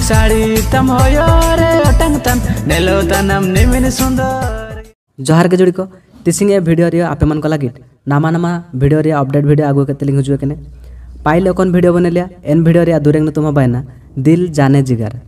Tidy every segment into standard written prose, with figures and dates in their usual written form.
साड़ी तम होयो रे अटंग तन नेलो तनम निमिन सुंदर। जोहार के जोड़ी को तिसिंग ए वीडियो रे आपे मन को लगी नामा नामा वीडियो रे अपडेट वीडियो आगु के लिंक हुजुए कने पाइले कोन वीडियो बनेलिया एन वीडियो रे दुरेंग तुम बायना दिल जाने जिगर।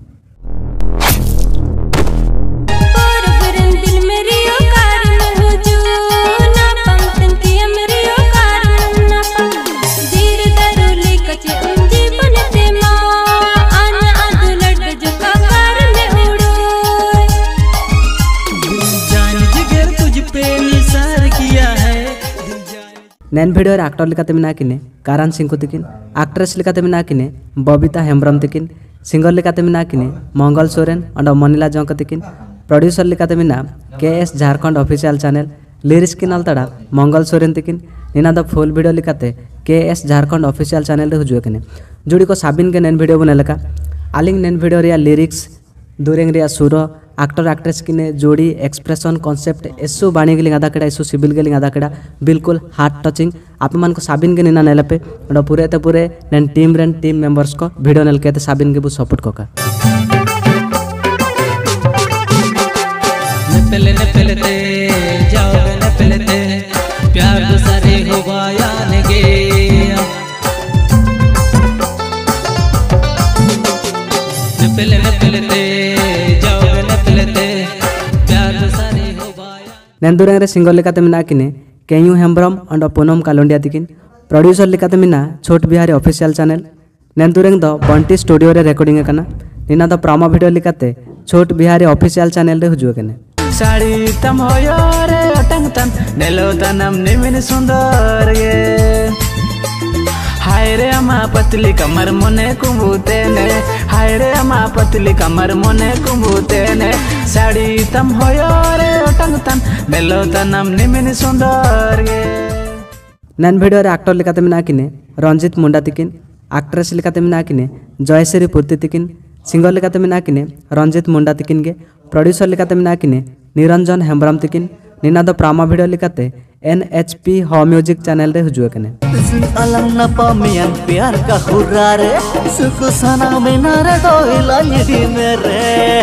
नैन वीडियो एक्टर लिकाते मिना किने कारान सिंह तिकिन एक्ट्रेस लिकाते मिना किने बबीता हेम्ब्रम तिकिन सिंगर लिकाते मिना किने मंगल सोरेन और मनीला जंक तिकिन प्रोड्यूसर लिकाते मिना KS Jharkhand official channel lyrics किनाल तड़ा मंगल सोरेन तिकिन निना द फुल वीडियो लिकाते KS झारखंड ऑफिशियल चैनल रे हुजुए किने जुड़ी को साबिन के नैन वीडियो बने लका आलिंग नैन वीडियो रे लिरिक्स दुरेंग रे सुर एक्टर एक्ट्रेस किने जोड़ी एक्सप्रेशन कॉन्सेप्ट एसु बाणी के लिंगा दाकड़ा एसु सिविल के लिंगा दाकड़ा बिल्कुल हार्ट टचिंग आप मन को साबिन के निना नेलपे और पूरे नैन टीम मेंबर्स को वीडियो नेल के साबिन के बु सपोर्ट कोका न पहले जाओगे न पहले प्यार सारे हो गया नगे न पहले नंदुरेंग रे सिंगर लिकाते मिना किने केयू हेम्ब्रम और पूनम कालोंडिया तिकिन प्रोड्यूसर लिकाते मिना छोट बिहारी ऑफिशियल चैनल नंदुरेंग द बंटी स्टूडियो रे रिकॉर्डिंग कना निना द प्रोमो वीडियो लिकाते छोट बिहारी ऑफिशियल चैनल रे हुजुए कने साड़ी तम होयो रे अटंग तन नेलो तनम निमिन सुंदर गे हाय रे अमा पतली कमर मोने कुंबूते ने हाय रे अमा पतली कमर मोने कुंबूते ने साड़ी तम होयो रे अटंग तन नेलो तनम निमिन सुंदर गे। नैन वीडियो रे एक्टर लिकाते मिना किने रंजित मुंडा तिकिन एक्ट्रेस लिकाते मिना किने जयश्री पूर्ति तिकिन सिंगर लिकाते मिना किने रंजित मुंडा तिकिन गे प्रोड्यूसर लिकाते मिना किने निरंजन हेम्ब्रम तिकिन निना द प्रामा वीडियो लिकाते NHP हो म्यूजिक चैनल रे हुजुए कने अलग न पामियन प्यार का हुर्रा रे सुख सना में रे दो इलाही मेरे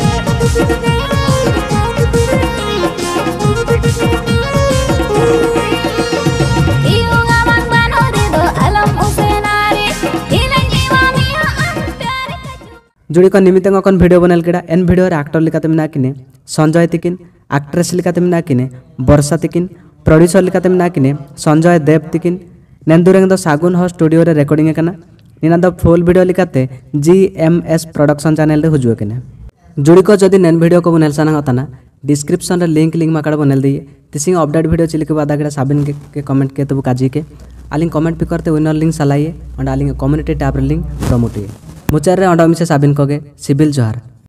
जुड़ी को निमित्त कौन वीडियो बनल केड़ा एन वीडियो रे एक्टर लिकाते मिना किने संजय तिकिन एक्ट्रेस लिकाते मिना किने वर्षा तिकिन प्रोड्यूसर लिकाते मिना किने संजय देव तिकिन नंदुरेंग द सागुन हो स्टूडियो रे रिकॉर्डिंग कना निना द फुल वीडियो लिकाते GMS प्रोडक्शन चैनल रे हुजुए कने जुड़ी को जदी नैन वीडियो को बनल सना होता डिस्क्रिप्शन रे लिंक माकड़ बनल दिए तिसिंग अपडेट वीडियो चिल के बाद आगड़ा साबिन के कमेंट के तब काजी के आलिंग कमेंट भी करते विनर लिंक सलाइए और आलिंग कम्युनिटी टैब रे लिंक प्रमोट मुचार रे अंडा मिसे साबिन कोगे सिविल जोहार।